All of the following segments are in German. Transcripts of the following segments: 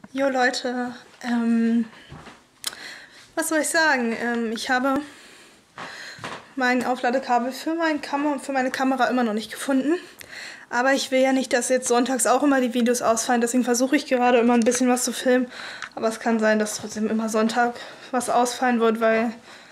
Jo Leute, was soll ich sagen? Ich habe mein Aufladekabel für meine Kamera immer noch nicht gefunden. Aber ich will ja nicht, dass jetzt sonntags auch immer die Videos ausfallen. Deswegen versuche ich gerade immer ein bisschen was zu filmen. Aber es kann sein, dass trotzdem immer Sonntag was ausfallen wird, weil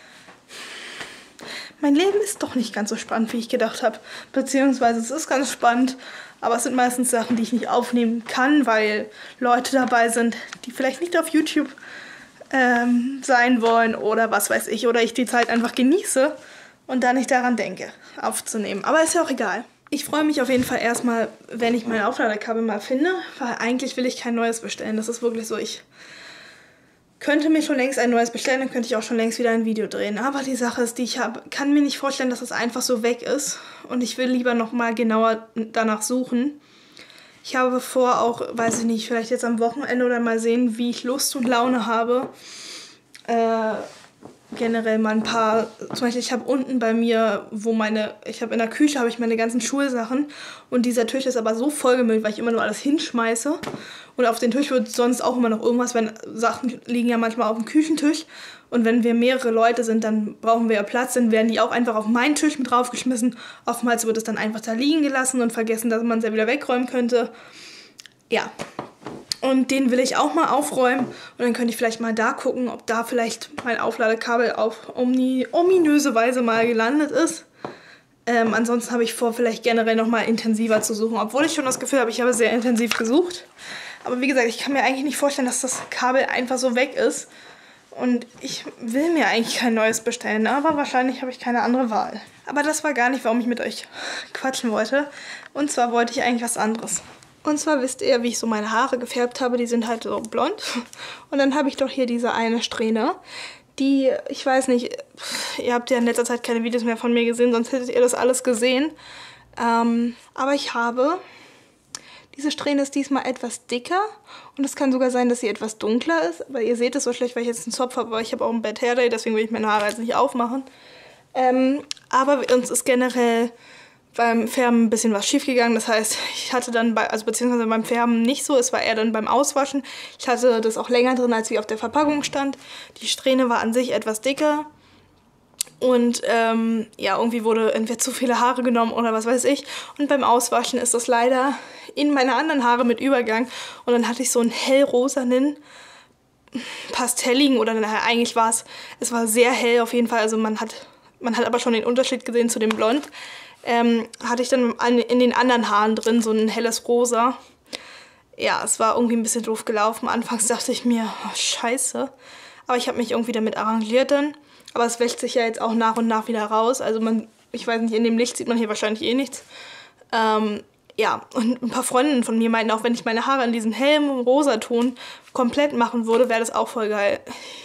mein Leben ist doch nicht ganz so spannend, wie ich gedacht habe. Beziehungsweise es ist ganz spannend, aber es sind meistens Sachen, die ich nicht aufnehmen kann, weil Leute dabei sind, die vielleicht nicht auf YouTube sein wollen oder was weiß ich. Oder ich die Zeit einfach genieße und dann nicht daran denke, aufzunehmen. Aber ist ja auch egal. Ich freue mich auf jeden Fall erstmal, wenn ich mein Aufladekabel mal finde, weil eigentlich will ich kein neues bestellen. Das ist wirklich so, ich könnte mir schon längst ein neues bestellen, dann könnte ich auch schon längst wieder ein Video drehen. Aber die Sache ist, die ich habe, kann mir nicht vorstellen, dass es einfach so weg ist. Und ich will lieber nochmal genauer danach suchen. Ich habe vor, auch, weiß ich nicht, vielleicht jetzt am Wochenende oder mal sehen, wie ich Lust und Laune habe. Generell mal ein paar, zum Beispiel ich habe unten bei mir, ich habe in der Küche habe ich meine ganzen Schulsachen und dieser Tisch ist aber so vollgemüllt, weil ich immer nur alles hinschmeiße und auf den Tisch wird sonst auch immer noch irgendwas, wenn Sachen liegen ja manchmal auf dem Küchentisch und wenn wir mehrere Leute sind, dann brauchen wir ja Platz, dann werden die auch einfach auf meinen Tisch mit draufgeschmissen. Oftmals wird es dann einfach da liegen gelassen und vergessen, dass man es ja wieder wegräumen könnte. Ja. Und den will ich auch mal aufräumen und dann könnte ich vielleicht mal da gucken, ob da vielleicht mein Aufladekabel auf ominöse Weise mal gelandet ist. Ansonsten habe ich vor, vielleicht generell noch mal intensiver zu suchen, obwohl ich schon das Gefühl habe, ich habe sehr intensiv gesucht. Aber wie gesagt, ich kann mir eigentlich nicht vorstellen, dass das Kabel einfach so weg ist. Und ich will mir eigentlich kein neues bestellen, aber wahrscheinlich habe ich keine andere Wahl. Aber das war gar nicht, warum ich mit euch quatschen wollte. Und zwar wollte ich eigentlich was anderes. Und zwar wisst ihr, wie ich so meine Haare gefärbt habe. Die sind halt so blond. Und dann habe ich doch hier diese eine Strähne. Die, ich weiß nicht, ihr habt ja in letzter Zeit keine Videos mehr von mir gesehen, sonst hättet ihr das alles gesehen. Aber ich habe, diese Strähne ist diesmal etwas dicker. Und es kann sogar sein, dass sie etwas dunkler ist. Aber ihr seht es so schlecht, weil ich jetzt einen Zopf habe. Aber ich habe auch ein Bad Hair Day, deswegen will ich meine Haare jetzt nicht aufmachen. Aber uns ist generell beim Färben ein bisschen was schief gegangen. Das heißt, ich hatte dann, beziehungsweise beim Färben nicht so, es war eher dann beim Auswaschen. Ich hatte das auch länger drin, als wie auf der Verpackung stand. Die Strähne war an sich etwas dicker. Und ja, irgendwie wurde entweder zu viele Haare genommen oder was weiß ich. Und beim Auswaschen ist das leider in meine anderen Haare mit Übergang. Und dann hatte ich so einen hellrosanen, pastelligen, oder naja, eigentlich war es war sehr hell auf jeden Fall. Also man hat aber schon den Unterschied gesehen zu dem Blond. Hatte ich dann in den anderen Haaren drin so ein helles Rosa. Ja, es war irgendwie ein bisschen doof gelaufen. Anfangs dachte ich mir, oh, scheiße. Aber ich habe mich irgendwie damit arrangiert dann. Aber es wäscht sich ja jetzt auch nach und nach wieder raus. Also ich weiß nicht, in dem Licht sieht man hier wahrscheinlich eh nichts. Ja, und ein paar Freundinnen von mir meinten auch, wenn ich meine Haare in diesem hellen Rosaton komplett machen würde, wäre das auch voll geil.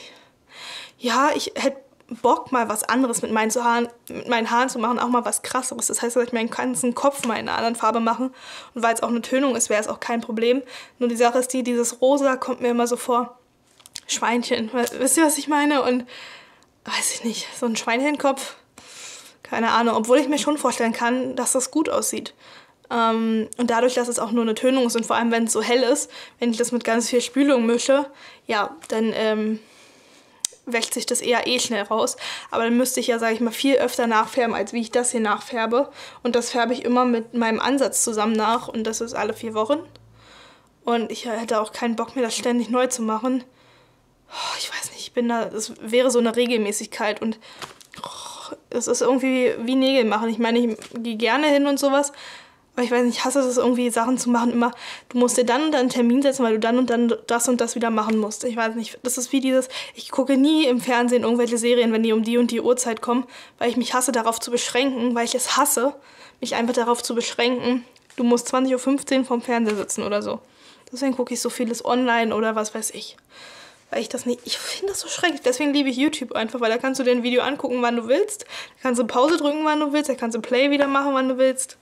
Ja, ich hätte Bock, mal was anderes mit meinen Haaren zu machen, auch mal was Krasseres. Das heißt, dass ich meinen ganzen Kopf mal in einer anderen Farbe mache. Und weil es auch eine Tönung ist, wäre es auch kein Problem. Nur die Sache ist dieses Rosa kommt mir immer so vor, Schweinchen. Wisst ihr, was ich meine? Und, weiß ich nicht, so ein Schweinchenkopf, keine Ahnung. Obwohl ich mir schon vorstellen kann, dass das gut aussieht. Und dadurch, dass es auch nur eine Tönung ist und vor allem, wenn es so hell ist, wenn ich das mit ganz viel Spülung mische, ja, dann wäscht sich das eher schnell raus. Aber dann müsste ich ja, sage ich mal, viel öfter nachfärben, als wie ich das hier nachfärbe. Und das färbe ich immer mit meinem Ansatz zusammen nach. Und das ist alle 4 Wochen. Und ich hätte auch keinen Bock, mir das ständig neu zu machen. Oh, ich weiß nicht, das wäre so eine Regelmäßigkeit. Und es ist irgendwie wie Nägel machen. Ich meine, ich gehe gerne hin und sowas. Aber ich weiß nicht, ich hasse es irgendwie, Sachen zu machen immer, du musst dir dann und dann einen Termin setzen, weil du dann und dann das und das wieder machen musst. Ich weiß nicht, das ist wie ich gucke nie im Fernsehen irgendwelche Serien, wenn die um die und die Uhrzeit kommen, weil ich mich hasse, darauf zu beschränken, weil ich es hasse, mich einfach darauf zu beschränken, du musst 20:15 Uhr vorm Fernseher sitzen oder so. Deswegen gucke ich so vieles online oder was weiß ich. Weil ich finde das so schrecklich. Deswegen liebe ich YouTube einfach, weil da kannst du dir ein Video angucken, wann du willst. Da kannst du Pause drücken, wann du willst. Da kannst du Play wieder machen, wann du willst.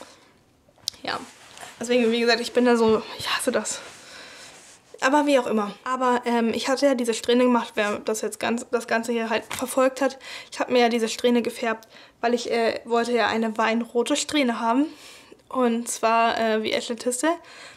Ja, deswegen, wie gesagt, ich bin da so, ich hasse das. Aber wie auch immer. Aber ich hatte ja diese Strähne gemacht, wer das Ganze hier halt verfolgt hat. Ich habe mir ja diese Strähne gefärbt, weil ich wollte ja eine weinrote Strähne haben. Und zwar wie Ashley Tisdale.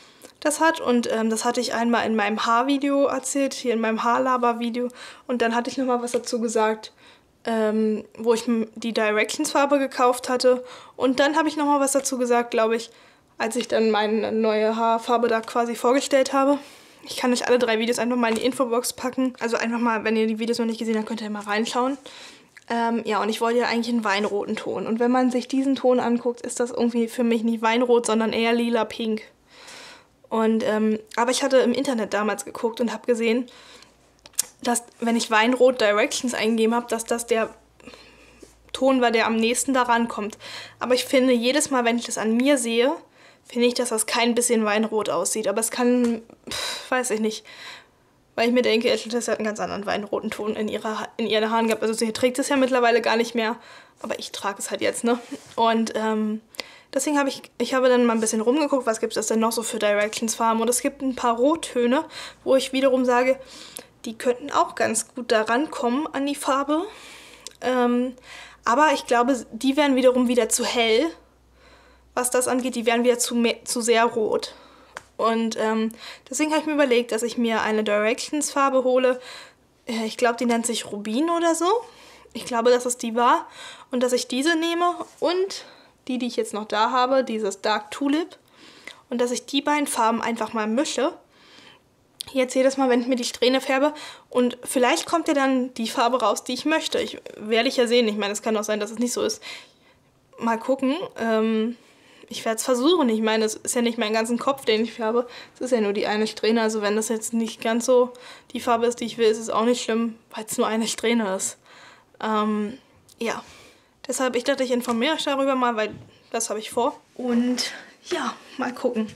das hat. Und das hatte ich einmal in meinem Haarvideo erzählt, hier in meinem Haarlaber-Video. Und dann hatte ich nochmal was dazu gesagt, wo ich die Directions-Farbe gekauft hatte. Und dann habe ich nochmal was dazu gesagt, glaube ich, als ich dann meine neue Haarfarbe da quasi vorgestellt habe. Ich kann euch alle 3 Videos einfach mal in die Infobox packen. Also einfach mal, wenn ihr die Videos noch nicht gesehen habt, könnt ihr mal reinschauen. Ja, und ich wollte ja eigentlich einen weinroten Ton. Und wenn man sich diesen Ton anguckt, ist das irgendwie für mich nicht weinrot, sondern eher lila-pink. Und, aber ich hatte im Internet damals geguckt und habe gesehen, dass, wenn ich Weinrot Directions eingegeben habe, dass das der Ton war, der am nächsten daran kommt. Aber ich finde, jedes Mal, wenn ich das an mir sehe, finde ich, dass das kein bisschen weinrot aussieht. Aber es kann, weiß ich nicht, weil ich mir denke, Ashley Tisdale hat einen ganz anderen weinroten Ton in ihren Haaren gehabt. Also sie trägt es ja mittlerweile gar nicht mehr, aber ich trage es halt jetzt, ne? Und deswegen habe ich habe dann mal ein bisschen rumgeguckt, was gibt es denn noch so für Directions-Farben. Und es gibt ein paar Rottöne, wo ich wiederum sage, die könnten auch ganz gut da rankommen an die Farbe. Aber ich glaube, die wären wiederum wieder zu hell, was das angeht. Die wären wieder zu sehr rot. Und deswegen habe ich mir überlegt, dass ich mir eine Directions-Farbe hole. Ich glaube, die nennt sich Rubin oder so. Ich glaube, dass es die war. Und dass ich diese nehme und die ich jetzt noch da habe, dieses Dark Tulip. Und dass ich die beiden Farben einfach mal mische. Jetzt jedes Mal, wenn ich mir die Strähne färbe. Und vielleicht kommt ja dann die Farbe raus, die ich möchte. Werde ich ja sehen. Ich meine, es kann auch sein, dass es nicht so ist. Mal gucken. Ich werde es versuchen. Ich meine, es ist ja nicht mein ganzen Kopf, den ich färbe. Es ist ja nur die eine Strähne. Also wenn das jetzt nicht ganz so die Farbe ist, die ich will, ist es auch nicht schlimm, weil es nur eine Strähne ist. Ja. Deshalb, ich dachte, ich informiere euch darüber mal, weil das habe ich vor. Und ja, mal gucken.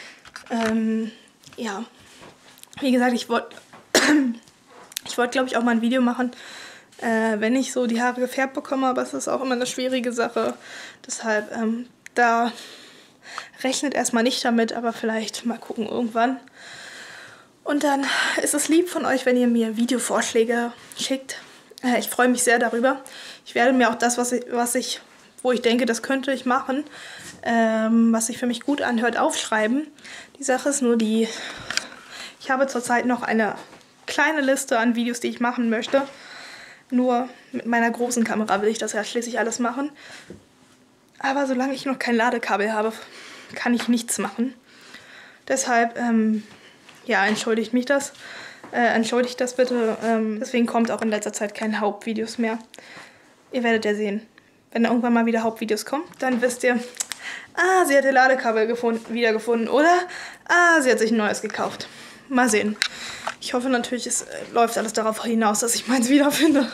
Ja. Wie gesagt, ich wollte, glaube ich, auch mal ein Video machen, wenn ich so die Haare gefärbt bekomme, aber es ist auch immer eine schwierige Sache. Deshalb, da rechnet erstmal nicht damit, aber vielleicht mal gucken irgendwann. Und dann ist es lieb von euch, wenn ihr mir Videovorschläge schickt. Ich freue mich sehr darüber. Ich werde mir auch das, wo ich denke, das könnte ich machen, was sich für mich gut anhört, aufschreiben. Die Sache ist nur die, ich habe zurzeit noch eine kleine Liste an Videos, die ich machen möchte. Nur mit meiner großen Kamera will ich das ja schließlich alles machen. Aber solange ich noch kein Ladekabel habe, kann ich nichts machen. Deshalb, ja, entschuldigt das bitte. Deswegen kommt auch in letzter Zeit keine Hauptvideos mehr. Ihr werdet ja sehen. Wenn irgendwann mal wieder Hauptvideos kommen, dann wisst ihr, sie hat ihr Ladekabel wiedergefunden oder sie hat sich ein neues gekauft. Mal sehen. Ich hoffe natürlich, es läuft alles darauf hinaus, dass ich meins wiederfinde.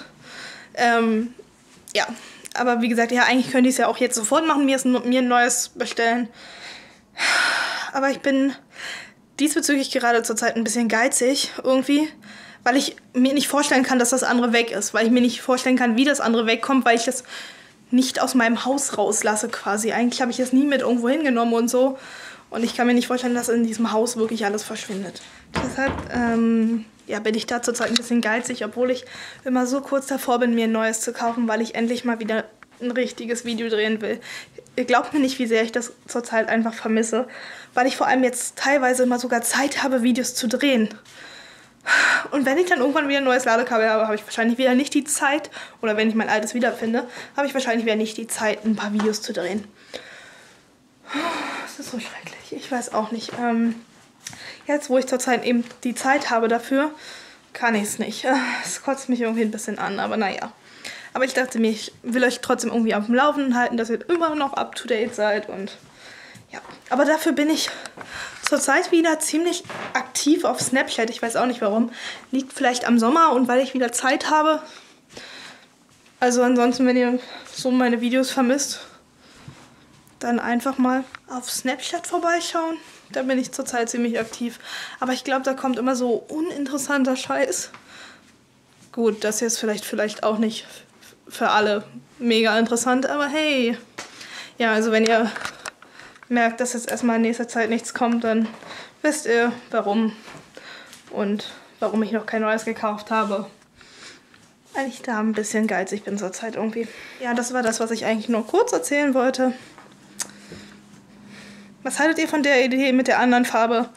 Ja, aber wie gesagt, ja, eigentlich könnte ich es ja auch jetzt sofort machen, mir ein neues bestellen. Aber ich bin diesbezüglich gerade zurzeit ein bisschen geizig irgendwie, weil ich mir nicht vorstellen kann, dass das andere weg ist. Weil ich mir nicht vorstellen kann, wie das andere wegkommt, weil ich das nicht aus meinem Haus rauslasse quasi. Eigentlich habe ich es nie mit irgendwo hingenommen und so. Und ich kann mir nicht vorstellen, dass in diesem Haus wirklich alles verschwindet. Deshalb ja, bin ich da zurzeit ein bisschen geizig, obwohl ich immer so kurz davor bin, mir ein neues zu kaufen, weil ich endlich mal wieder ein richtiges Video drehen will. Ihr glaubt mir nicht, wie sehr ich das zurzeit einfach vermisse, weil ich vor allem jetzt teilweise immer sogar Zeit habe, Videos zu drehen. Und wenn ich dann irgendwann wieder ein neues Ladekabel habe, habe ich wahrscheinlich wieder nicht die Zeit, oder wenn ich mein altes wiederfinde, habe ich wahrscheinlich wieder nicht die Zeit, ein paar Videos zu drehen. Das ist so schrecklich. Ich weiß auch nicht. Jetzt, wo ich zurzeit eben die Zeit habe dafür, kann ich es nicht. Es kotzt mich irgendwie ein bisschen an, aber naja. Aber ich dachte mir, ich will euch trotzdem irgendwie auf dem Laufenden halten, dass ihr immer noch up to date seid und ja. Aber dafür bin ich zurzeit wieder ziemlich aktiv auf Snapchat. Ich weiß auch nicht warum. Liegt vielleicht am Sommer und weil ich wieder Zeit habe. Also ansonsten, wenn ihr so meine Videos vermisst, dann einfach mal auf Snapchat vorbeischauen. Da bin ich zurzeit ziemlich aktiv. Aber ich glaube, da kommt immer so uninteressanter Scheiß. Gut, das ist vielleicht auch nicht für alle mega interessant, aber hey. Ja, also wenn ihr merkt, dass jetzt erstmal in nächster Zeit nichts kommt, dann wisst ihr, warum. Und warum ich noch kein neues gekauft habe. Weil ich da ein bisschen geizig bin zurzeit irgendwie. Ja, das war das, was ich eigentlich nur kurz erzählen wollte. Was haltet ihr von der Idee mit der anderen Farbe?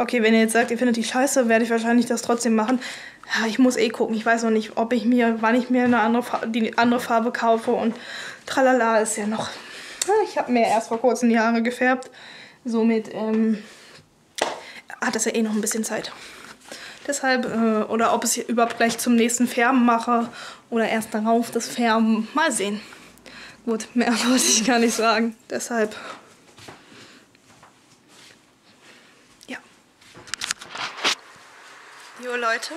Okay, wenn ihr jetzt sagt, ihr findet die scheiße, werde ich wahrscheinlich das trotzdem machen. Ja, ich muss gucken. Ich weiß noch nicht, wann ich mir die andere Farbe kaufe und tralala ist ja noch. Ich habe mir erst vor kurzem die Haare gefärbt. Somit hat das ja noch ein bisschen Zeit. Deshalb, oder ob ich es überhaupt gleich zum nächsten Färben mache oder erst darauf das Färben. Mal sehen. Gut, mehr wollte ich gar nicht sagen. Deshalb. Ja. Jo Leute.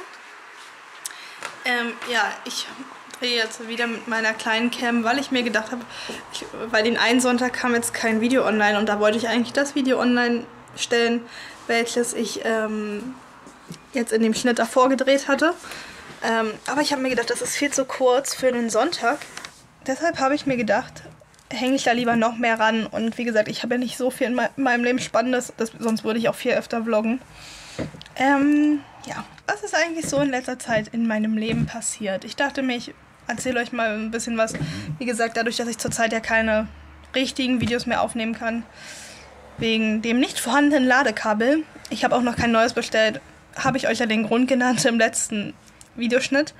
Ja, ich drehe jetzt wieder mit meiner kleinen Cam, weil ich mir gedacht habe, weil den einen Sonntag kam jetzt kein Video online und da wollte ich eigentlich das Video online stellen, welches ich jetzt in dem Schnitt davor gedreht hatte. Aber ich habe mir gedacht, das ist viel zu kurz für den Sonntag. Deshalb habe ich mir gedacht, hänge ich da lieber noch mehr ran. Und wie gesagt, ich habe ja nicht so viel in meinem Leben Spannendes, sonst würde ich auch viel öfter vloggen. Ja, was ist eigentlich so in letzter Zeit in meinem Leben passiert? Ich dachte mir, ich erzähle euch mal ein bisschen was. Wie gesagt, dadurch, dass ich zurzeit ja keine richtigen Videos mehr aufnehmen kann, wegen dem nicht vorhandenen Ladekabel. Ich habe auch noch kein neues bestellt. Habe ich euch ja den Grund genannt im letzten Videoschnitt.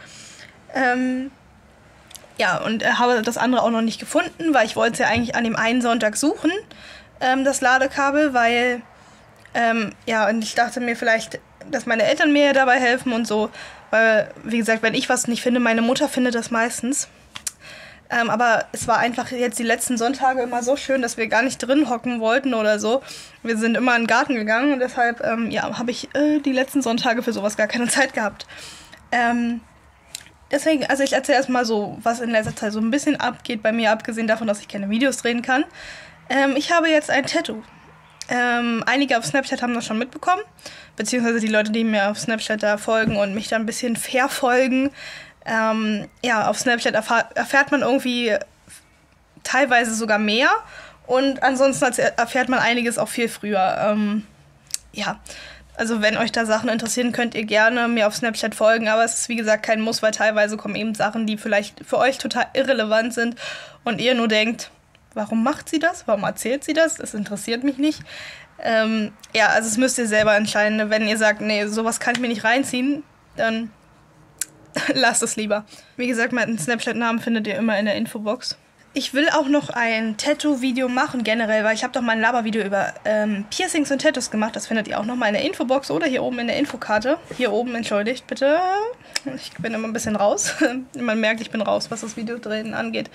Ja, und habe das andere auch noch nicht gefunden, weil ich wollte es ja eigentlich an dem einen Sonntag suchen, das Ladekabel, weil, ja, und ich dachte mir vielleicht, dass meine Eltern mir dabei helfen und so, weil, wie gesagt, wenn ich was nicht finde, meine Mutter findet das meistens. Aber es war einfach jetzt die letzten Sonntage immer so schön, dass wir gar nicht drin hocken wollten oder so. Wir sind immer in den Garten gegangen und deshalb, ja, habe ich die letzten Sonntage für sowas gar keine Zeit gehabt. Deswegen, also ich erzähle erstmal so, was in letzter Zeit so ein bisschen abgeht bei mir, abgesehen davon, dass ich keine Videos drehen kann. Ich habe jetzt ein Tattoo. Einige auf Snapchat haben das schon mitbekommen, beziehungsweise die Leute, die mir auf Snapchat da folgen und mich da ein bisschen verfolgen. Ja, auf Snapchat erfährt man irgendwie teilweise sogar mehr und ansonsten erfährt man einiges auch viel früher. Ja, also wenn euch da Sachen interessieren, könnt ihr gerne mir auf Snapchat folgen, aber es ist wie gesagt kein Muss, weil teilweise kommen eben Sachen, die vielleicht für euch total irrelevant sind und ihr nur denkt, warum macht sie das? Warum erzählt sie das? Das interessiert mich nicht. Ja, also das müsst ihr selber entscheiden. Wenn ihr sagt, nee, sowas kann ich mir nicht reinziehen, dann lasst es lieber. Wie gesagt, meinen Snapchat-Namen findet ihr immer in der Infobox. Ich will auch noch ein Tattoo-Video machen generell, weil ich habe doch mal ein Labervideo über Piercings und Tattoos gemacht. Das findet ihr auch nochmal in der Infobox oder hier oben in der Infokarte. Hier oben, entschuldigt bitte. Ich bin immer ein bisschen raus. Man merkt, ich bin raus, was das Videodrehen angeht.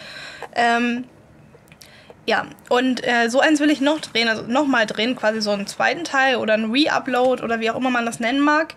Ja, und so eins will ich noch drehen, also nochmal drehen, quasi so einen zweiten Teil oder einen Re-Upload oder wie auch immer man das nennen mag.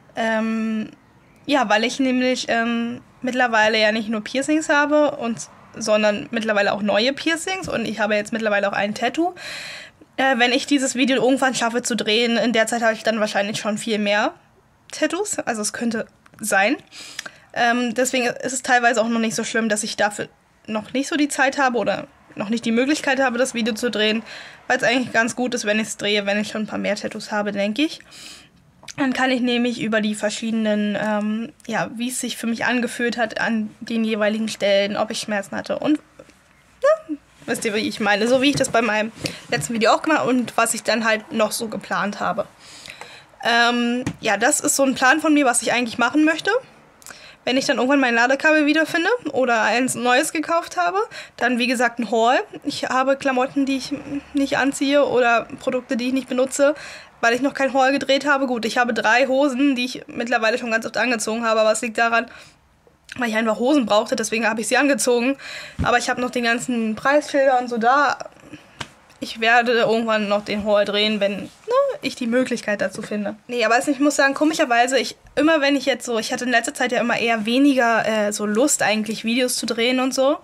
Ja, weil ich nämlich mittlerweile ja nicht nur Piercings habe, sondern mittlerweile auch neue Piercings und ich habe jetzt mittlerweile auch ein Tattoo. Wenn ich dieses Video irgendwann schaffe zu drehen, in der Zeit habe ich dann wahrscheinlich schon viel mehr Tattoos, also es könnte sein. Deswegen ist es teilweise auch noch nicht so schlimm, dass ich dafür noch nicht so die Zeit habe oder noch nicht die Möglichkeit habe, das Video zu drehen, weil es eigentlich ganz gut ist, wenn ich es drehe, wenn ich schon ein paar mehr Tattoos habe, denke ich. Dann kann ich nämlich über die verschiedenen, ja, wie es sich für mich angefühlt hat an den jeweiligen Stellen, ob ich Schmerzen hatte und, ja, wisst ihr, wie ich meine, so wie ich das bei meinem letzten Video auch gemacht habe und was ich dann halt noch so geplant habe. Ja, das ist so ein Plan von mir, was ich eigentlich machen möchte. Wenn ich dann irgendwann mein Ladekabel wiederfinde oder eins Neues gekauft habe, dann wie gesagt ein Haul. Ich habe Klamotten, die ich nicht anziehe oder Produkte, die ich nicht benutze, weil ich noch kein Haul gedreht habe. Gut, ich habe 3 Hosen, die ich mittlerweile schon ganz oft angezogen habe, aber es liegt daran, weil ich einfach Hosen brauchte, deswegen habe ich sie angezogen. Aber ich habe noch den ganzen Preisschilder und so da. Ich werde irgendwann noch den Haul drehen, wenn ich die Möglichkeit dazu finde. Nee, aber ich muss sagen, komischerweise, ich hatte in letzter Zeit ja immer eher weniger so Lust eigentlich, Videos zu drehen und so.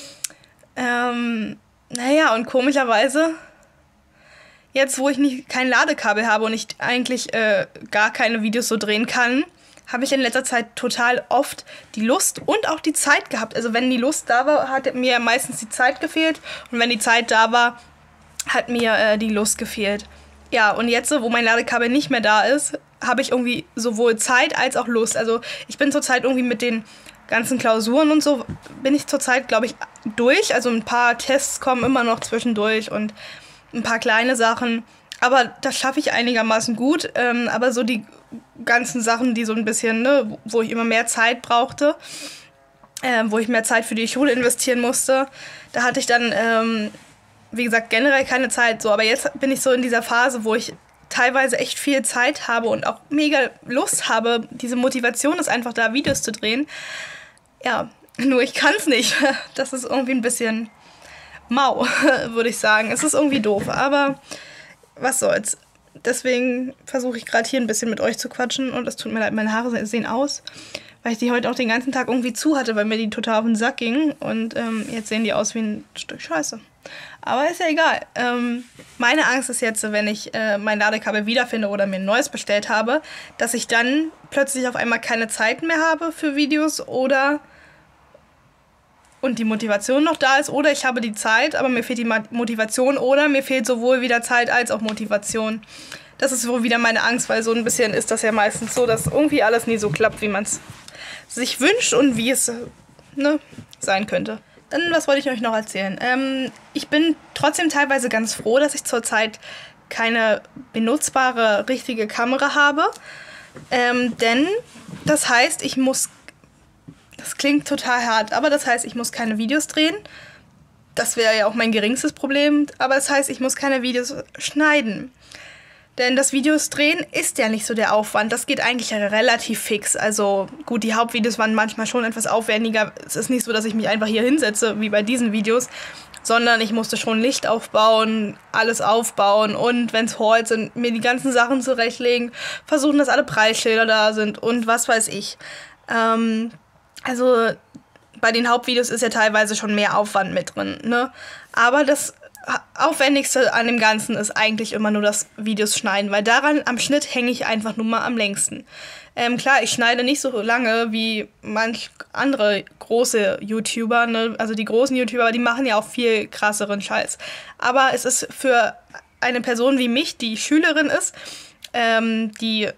Naja, und komischerweise, jetzt wo ich kein Ladekabel habe und ich eigentlich gar keine Videos so drehen kann, habe ich in letzter Zeit total oft die Lust und auch die Zeit gehabt. Also wenn die Lust da war, hat mir meistens die Zeit gefehlt und wenn die Zeit da war, hat mir die Lust gefehlt. Ja, und jetzt, wo mein Ladekabel nicht mehr da ist, habe ich irgendwie sowohl Zeit als auch Lust. Also ich bin zurzeit irgendwie mit den ganzen Klausuren und so, bin ich zurzeit, glaube ich, durch. Also ein paar Tests kommen immer noch zwischendurch und ein paar kleine Sachen. Aber das schaffe ich einigermaßen gut. Aber so die ganzen Sachen, die so ein bisschen, ne, wo ich immer mehr Zeit brauchte, wo ich mehr Zeit für die Schule investieren musste, da hatte ich dann, wie gesagt, generell keine Zeit. So, aber jetzt bin ich so in dieser Phase, wo ich teilweise echt viel Zeit habe und auch mega Lust habe. Diese Motivation ist einfach da, Videos zu drehen. Ja, nur ich kann es nicht. Das ist irgendwie ein bisschen mau, würde ich sagen. Es ist irgendwie doof, aber was soll's. Deswegen versuche ich gerade hier ein bisschen mit euch zu quatschen und es tut mir leid, meine Haare sehen aus, weil ich die heute auch den ganzen Tag irgendwie zu hatte, weil mir die total auf den Sack gingen und jetzt sehen die aus wie ein Stück Scheiße. Aber ist ja egal. Meine Angst ist jetzt, wenn ich mein Ladekabel wiederfinde oder mir ein neues bestellt habe, dass ich dann plötzlich auf einmal keine Zeit mehr habe für Videos oder und die Motivation noch da ist oder ich habe die Zeit, aber mir fehlt die Motivation oder mir fehlt sowohl wieder Zeit als auch Motivation. Das ist wohl wieder meine Angst, weil so ein bisschen ist das ja meistens so, dass irgendwie alles nie so klappt, wie man es sich wünscht und wie es sein könnte. Dann, was wollte ich euch noch erzählen? Ich bin trotzdem teilweise ganz froh, dass ich zurzeit keine benutzbare, richtige Kamera habe. Denn das heißt, das klingt total hart, aber das heißt, ich muss keine Videos drehen. Das wäre ja auch mein geringstes Problem. Aber das heißt, ich muss keine Videos schneiden. Denn das Videos drehen ist ja nicht so der Aufwand. Das geht eigentlich relativ fix. Also gut, die Hauptvideos waren manchmal schon etwas aufwendiger. Es ist nicht so, dass ich mich einfach hier hinsetze, wie bei diesen Videos, sondern ich musste schon Licht aufbauen, alles aufbauen und, wenn es Hauls sind, mir die ganzen Sachen zurechtlegen, versuchen, dass alle Preisschilder da sind und was weiß ich. Also bei den Hauptvideos ist ja teilweise schon mehr Aufwand mit drin, ne? Aber das Aufwendigste an dem Ganzen ist eigentlich immer nur das Videos schneiden, weil daran am Schnitt hänge ich einfach nur mal am längsten. Klar, ich schneide nicht so lange wie manch andere große YouTuber, ne? Also die großen YouTuber, die machen ja auch viel krasseren Scheiß. Aber es ist für eine Person wie mich, die Schülerin ist, die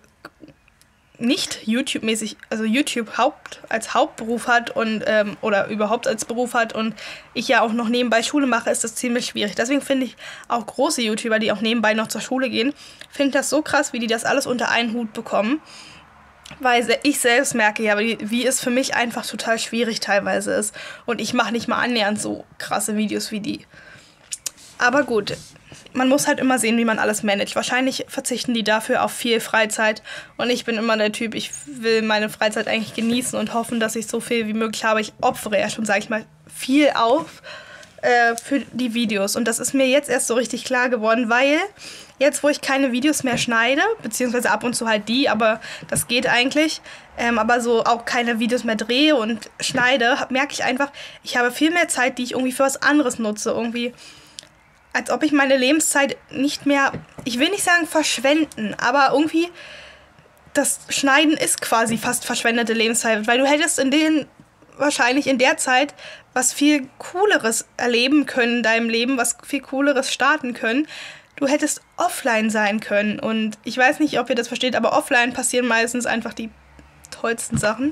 nicht YouTube-mäßig, also YouTube als Hauptberuf hat und oder überhaupt als Beruf hat und ich ja auch noch nebenbei Schule mache, ist das ziemlich schwierig. Deswegen finde ich auch große YouTuber, die auch nebenbei noch zur Schule gehen, finde das so krass, wie die das alles unter einen Hut bekommen. Weil ich selbst merke ja, wie es für mich einfach total schwierig teilweise ist. Und ich mache nicht mal annähernd so krasse Videos wie die. Aber gut, man muss halt immer sehen, wie man alles managt. Wahrscheinlich verzichten die dafür auf viel Freizeit. Und ich bin immer der Typ, ich will meine Freizeit eigentlich genießen und hoffen, dass ich so viel wie möglich habe. Ich opfere ja schon, sage ich mal, viel auf für die Videos. Und das ist mir jetzt erst so richtig klar geworden, weil jetzt, wo ich keine Videos mehr schneide, beziehungsweise ab und zu halt die, aber das geht eigentlich, aber so auch keine Videos mehr drehe und schneide, merke ich einfach, ich habe viel mehr Zeit, die ich irgendwie für was anderes nutze. Irgendwie, als ob ich meine Lebenszeit nicht mehr, ich will nicht sagen verschwenden, aber irgendwie, das Schneiden ist quasi fast verschwendete Lebenszeit, weil du hättest wahrscheinlich in der Zeit was viel Cooleres erleben können in deinem Leben, was viel Cooleres starten können. Du hättest offline sein können und ich weiß nicht, ob ihr das versteht, aber offline passieren meistens einfach die tollsten Sachen.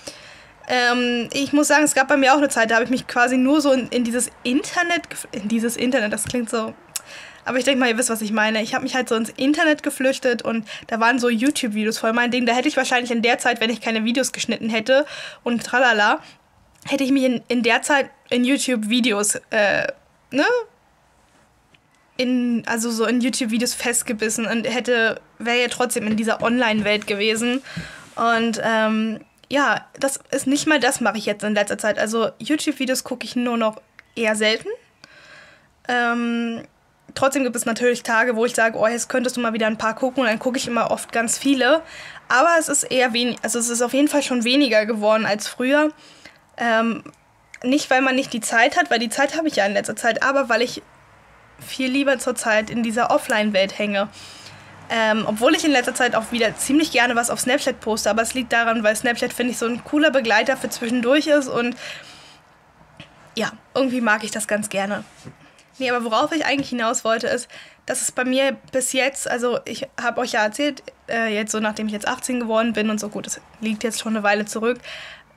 Ich muss sagen, es gab bei mir auch eine Zeit, da habe ich mich quasi nur so in dieses Internet, das klingt so, aber ich denke mal, ihr wisst, was ich meine. Ich habe mich halt so ins Internet geflüchtet und da waren so YouTube-Videos voll mein Ding. Da hätte ich wahrscheinlich in der Zeit, wenn ich keine Videos geschnitten hätte und tralala, hätte ich mich in der Zeit in YouTube-Videos, also so in YouTube-Videos festgebissen und wäre ja trotzdem in dieser Online-Welt gewesen. Und ja, das ist nicht mal das mache ich jetzt in letzter Zeit. Also YouTube-Videos gucke ich nur noch eher selten. Trotzdem gibt es natürlich Tage, wo ich sage, oh, jetzt könntest du mal wieder ein paar gucken und dann gucke ich immer oft ganz viele. Aber es ist eher wenig, also es ist auf jeden Fall schon weniger geworden als früher. Nicht, weil man nicht die Zeit hat, weil die Zeit habe ich ja in letzter Zeit, aber weil ich viel lieber zurzeit in dieser Offline-Welt hänge. Obwohl ich in letzter Zeit auch wieder ziemlich gerne was auf Snapchat poste, aber es liegt daran, weil Snapchat, finde ich, so ein cooler Begleiter für zwischendurch ist und ja, irgendwie mag ich das ganz gerne. Nee, aber worauf ich eigentlich hinaus wollte, ist, dass es bei mir bis jetzt, also ich habe euch ja erzählt, jetzt so nachdem ich jetzt 18 geworden bin und so, gut, das liegt jetzt schon eine Weile zurück,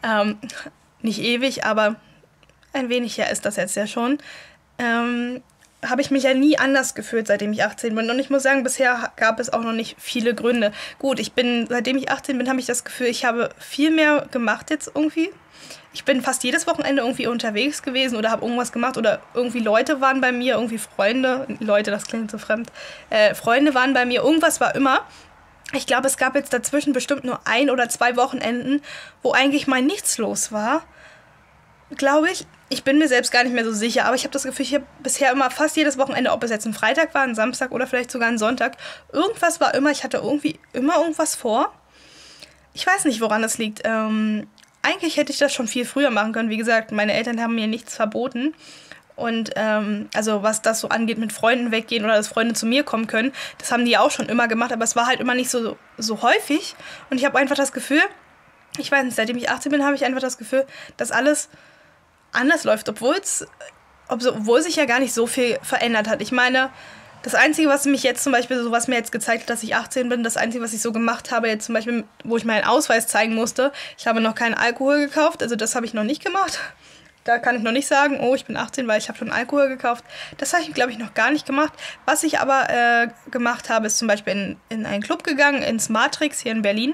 nicht ewig, aber ein wenig her ist das jetzt ja schon, habe ich mich ja nie anders gefühlt, seitdem ich 18 bin. Und ich muss sagen, bisher gab es auch noch nicht viele Gründe. Gut, seitdem ich 18 bin, habe ich das Gefühl, ich habe viel mehr gemacht jetzt irgendwie. Ich bin fast jedes Wochenende irgendwie unterwegs gewesen oder habe irgendwas gemacht oder irgendwie Leute waren bei mir, irgendwie Freunde. Leute, das klingt so fremd. Freunde waren bei mir, irgendwas war immer. Ich glaube, es gab jetzt dazwischen bestimmt nur 1 oder 2 Wochenenden, wo eigentlich mal nichts los war. Glaube ich. Ich bin mir selbst gar nicht mehr so sicher, aber ich habe das Gefühl, ich habe bisher immer fast jedes Wochenende, ob es jetzt ein Freitag war, ein Samstag oder vielleicht sogar ein Sonntag, irgendwas war immer, ich hatte irgendwie immer irgendwas vor. Ich weiß nicht, woran das liegt. Eigentlich hätte ich das schon viel früher machen können. Wie gesagt, meine Eltern haben mir nichts verboten. Und also was das so angeht, mit Freunden weggehen oder dass Freunde zu mir kommen können, das haben die auch schon immer gemacht, aber es war halt immer nicht so häufig. Und ich habe einfach das Gefühl, ich weiß nicht, seitdem ich 18 bin, habe ich einfach das Gefühl, dass alles anders läuft, obwohl sich ja gar nicht so viel verändert hat. Ich meine, das Einzige, was mich jetzt zum Beispiel, so was mir jetzt gezeigt hat, dass ich 18 bin, das Einzige, was ich so gemacht habe, jetzt zum Beispiel, wo ich meinen Ausweis zeigen musste, ich habe noch keinen Alkohol gekauft, also das habe ich noch nicht gemacht. Da kann ich noch nicht sagen, oh, ich bin 18, weil ich habe schon Alkohol gekauft. Das habe ich, glaube ich, noch gar nicht gemacht. Was ich aber gemacht habe, ist zum Beispiel in einen Club gegangen, ins Matrix hier in Berlin.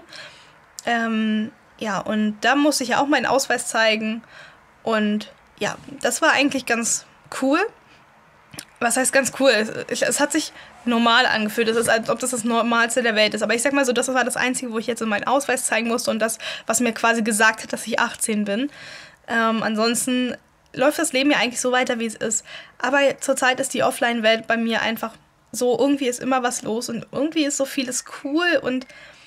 Ja, und da musste ich ja auch meinen Ausweis zeigen. Und ja, das war eigentlich ganz cool. Was heißt ganz cool? Es hat sich normal angefühlt. Es ist, als ob das Normalste der Welt ist. Aber ich sag mal so, das war das Einzige, wo ich jetzt so meinen Ausweis zeigen musste und das, was mir quasi gesagt hat, dass ich 18 bin. Ansonsten läuft das Leben ja eigentlich so weiter, wie es ist. Aber zurzeit ist die Offline-Welt bei mir einfach so, irgendwie ist immer was los und irgendwie ist so vieles cool und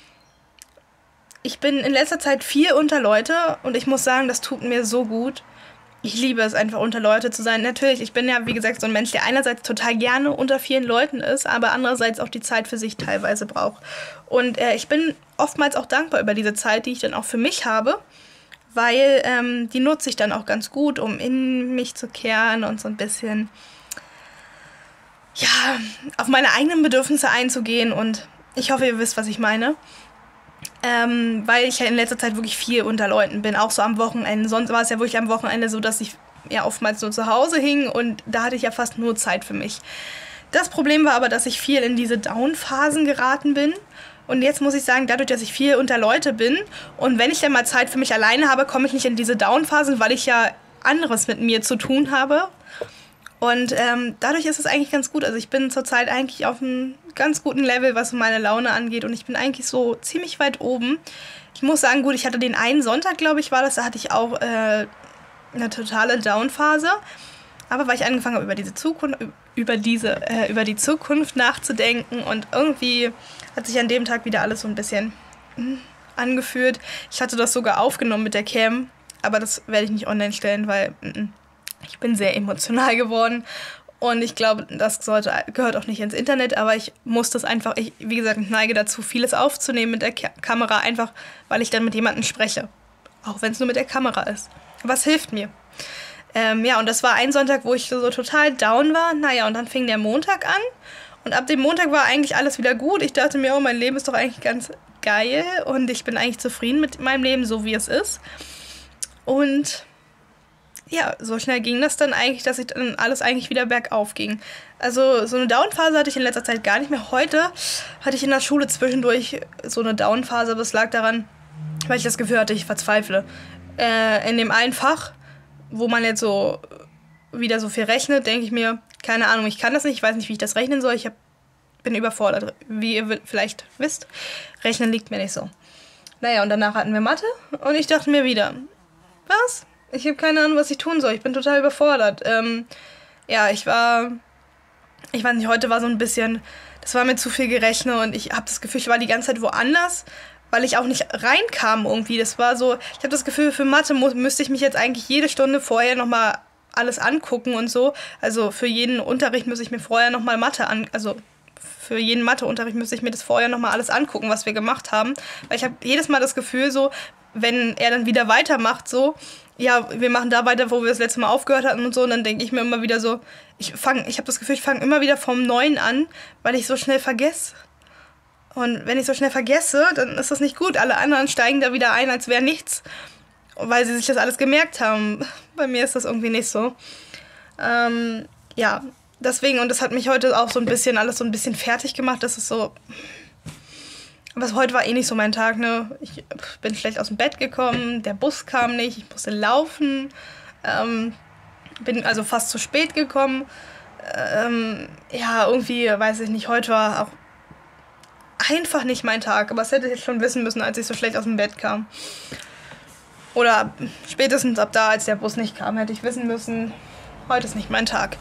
ich bin in letzter Zeit viel unter Leute und ich muss sagen, das tut mir so gut. Ich liebe es einfach, unter Leute zu sein. Natürlich, ich bin ja, wie gesagt, so ein Mensch, der einerseits total gerne unter vielen Leuten ist, aber andererseits auch die Zeit für sich teilweise braucht. Und ich bin oftmals auch dankbar über diese Zeit, die ich dann auch für mich habe, weil die nutze ich dann auch ganz gut, um in mich zu kehren und so ein bisschen, ja, auf meine eigenen Bedürfnisse einzugehen. Und ich hoffe, ihr wisst, was ich meine. Weil ich ja in letzter Zeit wirklich viel unter Leuten bin, auch so am Wochenende. Sonst war es ja wirklich am Wochenende so, dass ich ja oftmals nur zu Hause hing und da hatte ich ja fast nur Zeit für mich. Das Problem war aber, dass ich viel in diese Down-Phasen geraten bin. Und jetzt muss ich sagen, dadurch, dass ich viel unter Leute bin und wenn ich dann mal Zeit für mich alleine habe, komme ich nicht in diese Down-Phasen, weil ich ja anderes mit mir zu tun habe. Und dadurch ist es eigentlich ganz gut. Also ich bin zurzeit eigentlich auf einem ganz guten Level, was meine Laune angeht. Und ich bin eigentlich so ziemlich weit oben. Ich muss sagen, gut, ich hatte den einen Sonntag, glaube ich, war das. Da hatte ich auch eine totale Down-Phase. Aber weil ich angefangen habe, über die Zukunft nachzudenken. Und irgendwie hat sich an dem Tag wieder alles so ein bisschen angefühlt. Ich hatte das sogar aufgenommen mit der Cam. Aber das werde ich nicht online stellen, weil ich bin sehr emotional geworden und ich glaube, das gehört auch nicht ins Internet, aber ich muss das einfach, wie gesagt, ich neige dazu, vieles aufzunehmen mit der Kamera, einfach weil ich dann mit jemandem spreche, auch wenn es nur mit der Kamera ist. Was hilft mir? Ja, und das war ein Sonntag, wo ich so total down war. Naja, und dann fing der Montag an und ab dem Montag war eigentlich alles wieder gut. Ich dachte mir, oh, mein Leben ist doch eigentlich ganz geil und ich bin eigentlich zufrieden mit meinem Leben, so wie es ist. Und ja, so schnell ging das dann eigentlich, dass ich dann alles eigentlich wieder bergauf ging. Also so eine Downphase hatte ich in letzter Zeit gar nicht mehr. Heute hatte ich in der Schule zwischendurch so eine Downphase, aber es lag daran, weil ich das Gefühl hatte, ich verzweifle. In dem einen Fach, wo man jetzt so wieder so viel rechnet, denke ich mir, keine Ahnung, ich kann das nicht, ich weiß nicht, wie ich das rechnen soll. Bin überfordert, wie ihr vielleicht wisst. Rechnen liegt mir nicht so. Naja, und danach hatten wir Mathe und ich dachte mir wieder, was? Ich habe keine Ahnung, was ich tun soll. Ich bin total überfordert. Ja, ich weiß nicht, heute war so ein bisschen, das war mir zu viel gerechnet und ich habe das Gefühl, ich war die ganze Zeit woanders, weil ich auch nicht reinkam irgendwie. Das war so, ich habe das Gefühl, für Mathe müsste ich mich jetzt eigentlich jede Stunde vorher nochmal alles angucken und so. Also für jeden Unterricht müsste ich mir vorher nochmal für jeden Matheunterricht müsste ich mir das vorher nochmal alles angucken, was wir gemacht haben. Weil ich habe jedes Mal das Gefühl so, wenn er dann wieder weitermacht so, ja, wir machen da weiter, wo wir das letzte Mal aufgehört hatten und so. Und dann denke ich mir immer wieder so, ich habe das Gefühl, ich fange immer wieder vom Neuen an, weil ich so schnell vergesse. Und wenn ich so schnell vergesse, dann ist das nicht gut. Alle anderen steigen da wieder ein, als wäre nichts, weil sie sich das alles gemerkt haben. Bei mir ist das irgendwie nicht so. Ja, deswegen, und das hat mich heute auch so ein bisschen, alles so ein bisschen fertig gemacht, das ist so, aber heute war eh nicht so mein Tag, ne, ich bin schlecht aus dem Bett gekommen, der Bus kam nicht, ich musste laufen, bin also fast zu spät gekommen, ja, irgendwie, weiß ich nicht, heute war auch einfach nicht mein Tag, aber das hätte ich jetzt schon wissen müssen, als ich so schlecht aus dem Bett kam. Oder spätestens ab da, als der Bus nicht kam, hätte ich wissen müssen, heute ist nicht mein Tag.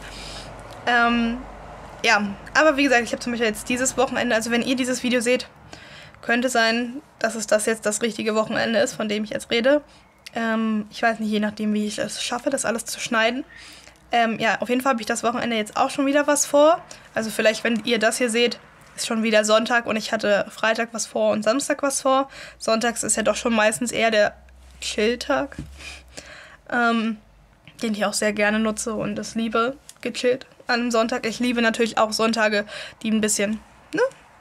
Ja, aber wie gesagt, ich habe zum Beispiel jetzt dieses Wochenende, also wenn ihr dieses Video seht, könnte sein, dass es das jetzt das richtige Wochenende ist, von dem ich jetzt rede. Ich weiß nicht, je nachdem, wie ich es schaffe, das alles zu schneiden. Ja, auf jeden Fall habe ich das Wochenende jetzt auch schon wieder was vor. Also vielleicht, wenn ihr das hier seht, ist schon wieder Sonntag und ich hatte Freitag was vor und Samstag was vor. Sonntags ist ja doch schon meistens eher der Chill-Tag, den ich auch sehr gerne nutze und es liebe, gechillt an einem Sonntag. Ich liebe natürlich auch Sonntage, die ein bisschen, ne,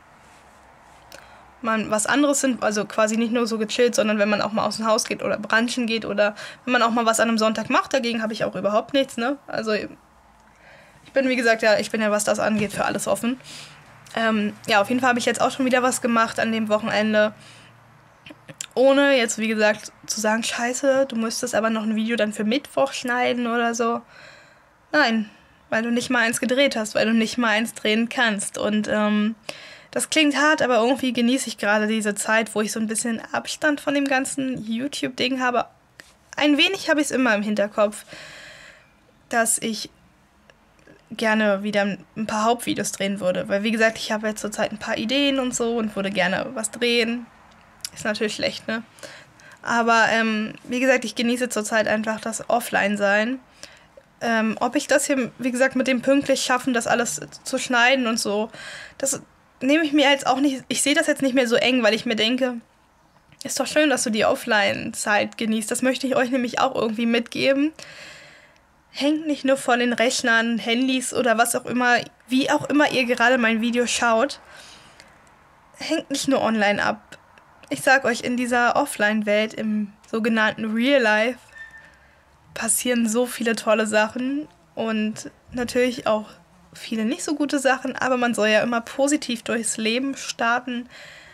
mal was anderes sind, also quasi nicht nur so gechillt, sondern wenn man auch mal aus dem Haus geht oder brunchen geht oder wenn man auch mal was an einem Sonntag macht, dagegen habe ich auch überhaupt nichts, ne, also ich bin, wie gesagt, ja, ich bin ja, was das angeht, für alles offen. Ja, auf jeden Fall habe ich jetzt auch schon wieder was gemacht an dem Wochenende, ohne jetzt, wie gesagt, zu sagen, scheiße, du müsstest aber noch ein Video dann für Mittwoch schneiden oder so. Nein, weil du nicht mal eins gedreht hast, weil du nicht mal eins drehen kannst. Und das klingt hart, aber irgendwie genieße ich gerade diese Zeit, wo ich so ein bisschen Abstand von dem ganzen YouTube-Ding habe. Ein wenig habe ich es immer im Hinterkopf, dass ich gerne wieder ein paar Hauptvideos drehen würde. Weil, wie gesagt, ich habe jetzt zurzeit ein paar Ideen und so und würde gerne was drehen. Ist natürlich schlecht, ne? Aber, wie gesagt, ich genieße zurzeit einfach das Offline-Sein. Ob ich das hier, wie gesagt, mit dem pünktlich schaffen, das alles zu schneiden und so, das nehme ich mir jetzt auch nicht, ich sehe das jetzt nicht mehr so eng, weil ich mir denke, ist doch schön, dass du die Offline-Zeit genießt. Das möchte ich euch nämlich auch irgendwie mitgeben. Hängt nicht nur von den Rechnern, Handys oder was auch immer, wie auch immer ihr gerade mein Video schaut, hängt nicht nur online ab. Ich sag euch, in dieser Offline-Welt, im sogenannten Real Life, passieren so viele tolle Sachen und natürlich auch viele nicht so gute Sachen, aber man soll ja immer positiv durchs Leben starten.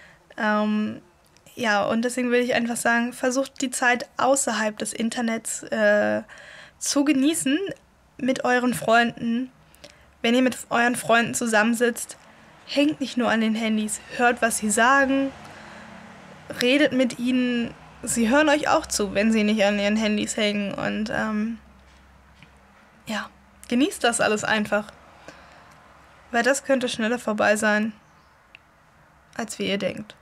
Ja, und deswegen will ich einfach sagen, versucht die Zeit außerhalb des Internets zu genießen mit euren Freunden. Wenn ihr mit euren Freunden zusammensitzt, hängt nicht nur an den Handys, hört, was sie sagen, redet mit ihnen, sie hören euch auch zu, wenn sie nicht an ihren Handys hängen und ja, genießt das alles einfach, weil das könnte schneller vorbei sein, als wie ihr denkt.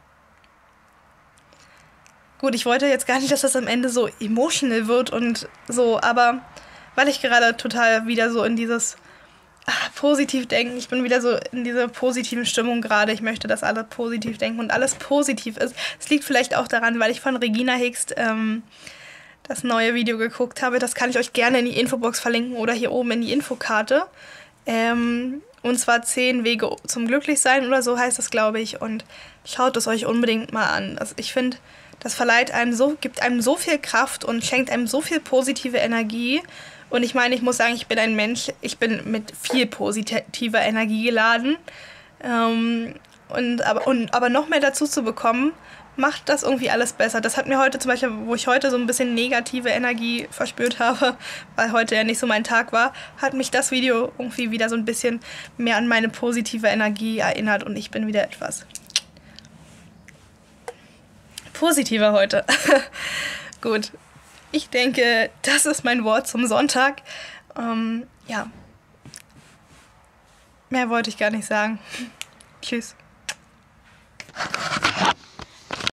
Gut, ich wollte jetzt gar nicht, dass das am Ende so emotional wird und so, aber weil ich gerade total wieder so in dieses positiv denken, ich bin wieder so in dieser positiven Stimmung gerade, ich möchte, dass alle positiv denken und alles positiv ist. Es liegt vielleicht auch daran, weil ich von Regina Hickst das neue Video geguckt habe, das kann ich euch gerne in die Infobox verlinken oder hier oben in die Infokarte. Und zwar 10 Wege zum Glücklichsein oder so heißt das, glaube ich, und schaut es euch unbedingt mal an. Also ich finde, das verleiht einem so, gibt einem so viel Kraft und schenkt einem so viel positive Energie. Und ich meine, ich muss sagen, ich bin ein Mensch, ich bin mit viel positiver Energie geladen. Aber noch mehr dazu zu bekommen, macht das irgendwie alles besser. Das hat mir heute zum Beispiel, wo ich heute so ein bisschen negative Energie verspürt habe, weil heute ja nicht so mein Tag war, hat mich das Video irgendwie wieder so ein bisschen mehr an meine positive Energie erinnert und ich bin wieder etwas positiver heute. Gut, ich denke, das ist mein Wort zum Sonntag. Ja, mehr wollte ich gar nicht sagen. Tschüss.